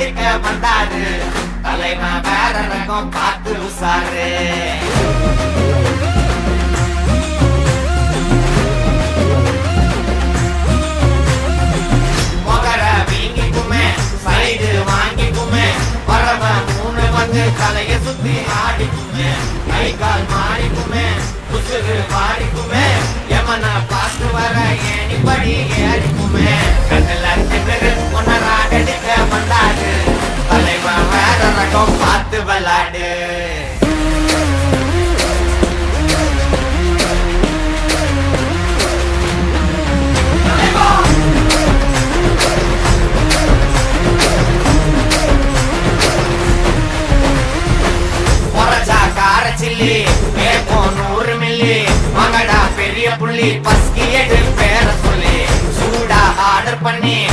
அடிக்க வந்தாரு தலைவன் வேற ரகம் பார்த்து உசாரு மொகர வீங்கிக்குமே சைடு வாங்கிக்குமே வரவன் மூணு வந்து தலைய சுத்தி ஆடிக்குமே கை கால் மாடிக்குமே உசுறு பாடிக்குமே எமன பார்த்து வர ஏனிப்படி ஏறிக்குமே கண்ணுல திமிரு ஒன்னராகடிக்க வந்தாரு தலைவன் வேற ரகம் பார்த்து விளாடு சில்லி கேப்போ 100 மில்லி மகடா பெரிய புள்ளி பஸ்கி எடு பேர சொல்லி சூடா ஆர்டர் பண்ணி